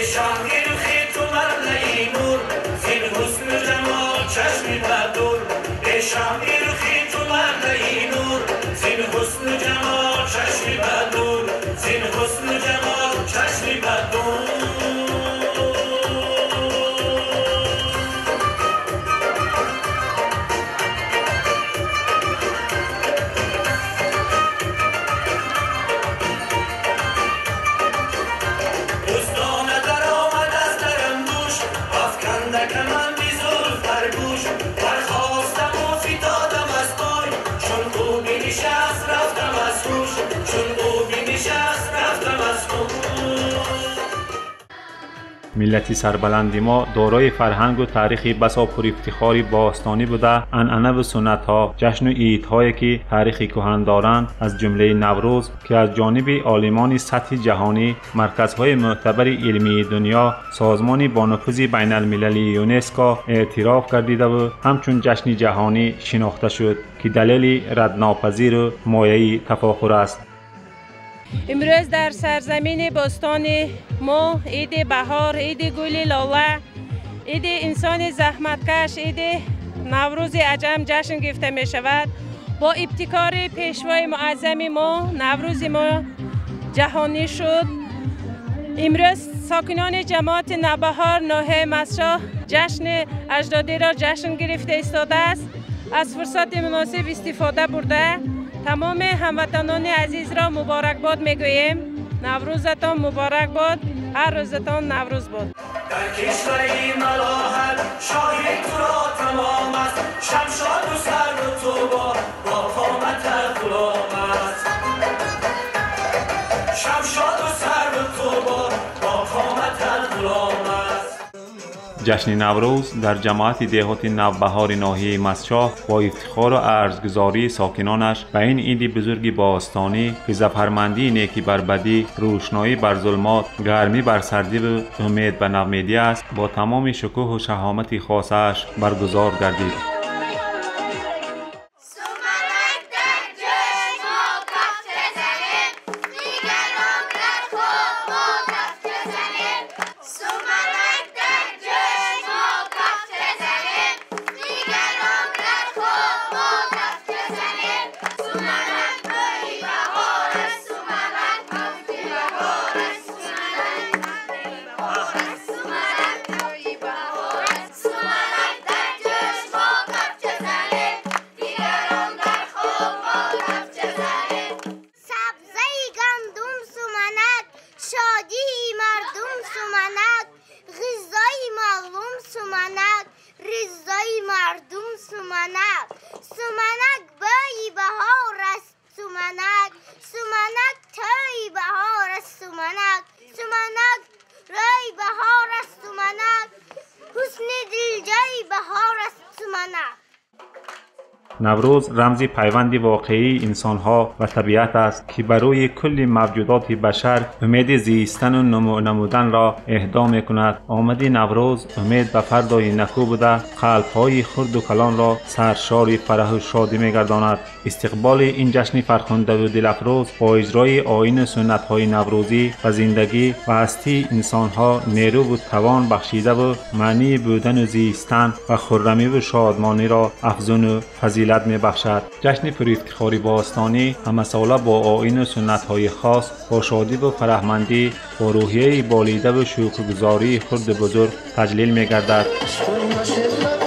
ملت سربلند ما دارای فرهنگ و تاریخی بسا پر افتخاری باستانی بوده. عنعنه و سنت ها، جشن و عیدهایی که تاریخی کهن دارند از جمله نوروز که از جانب عالمان سطح جهانی، مرکزهای معتبر علمی دنیا، سازمان با نفوذ بین المللی یونسکو اعتراف گردیده و همچون جشن جهانی شناخته شد که دلیل ردناپذیر و مایه تفاخر است. امروز در سرزمین باستان ما عید بهار، عید گل لاله، عید انسان زحمتکش، عید نوروز عجم جشن گرفته می شود. با ابتکار پیشوای معظم ما نوروز ما جهانی شد. امروز ساکنان جماعت نوبهار ناحیه مسجد جشن اجدادی را جشن گرفته ایستاده است. از فرصت مناسب استفاده برده تمام هموطنان عزیز را مبارکباد میگوییم. نوروزتان مبارک باد، هر روزتان نوروز باد. در کشوری ملاحت شاهی تو را تمام است، شمشاد و سر و تو با قامت غلام است. شمشاد و سر و تو با قامت غلام است. جشن نوروز در جماعت دهات نوبهار ناحیه مسجد با افتخار و ارزگزاری ساکنانش به این عید بزرگ باستانی که ظفرمندی نیکی بر بدی، روشنایی بر ظلمات، گرمی بر سردی و امید به نومیدی است، با تمام شکوه و شهامت خاصش برگزار گردید. سمنک بای بهار است، سمنک سمنک تای بهار است، سمنک سمنک رای بهار است، سمنک حسن دل جای بهار است، سمنک. نوروز رمزی پیوند واقعی انسانها و طبیعت است که برای کل موجودات بشر امید زیستن و نمودن را اهدا می کند. آمد نوروز امید به فردای نکو بوده قلب‌های خرد و کلان را سرشار فرح و شادی می گرداند. استقبال این جشن فرخنده و دلافروز با اجرای آیین و سنت‌های نوروزی و زندگی و هستی انسانها نیرو و توان بخشیده و معنی بودن و زیستن و خرمی و شادمانی را افزون و فضیلت می بخشد. جشن پر افتخاری باستانی همه ساله با آیین و سنت‌های خاص، با شادی و فرحمندی، با روحیه بالیده و شکرگزاری خرد بزرگ تجلیل می گردد.